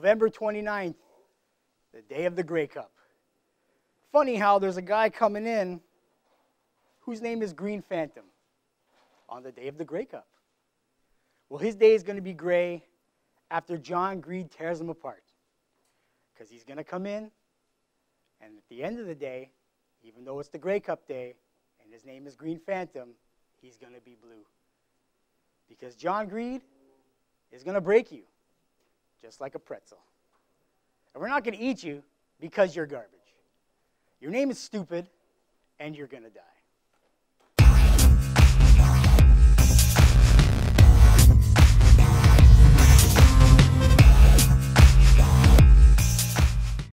November 29th, the day of the Grey Cup. Funny how there's a guy coming in whose name is Green Phantom on the day of the Grey Cup. Well, his day is going to be gray after John Greed tears him apart. Because he's going to come in, and at the end of the day, even though it's the Grey Cup day, and his name is Green Phantom, he's going to be blue. Because John Greed is going to break you, just like a pretzel. And we're not going to eat you because you're garbage. Your name is stupid, and you're going to die.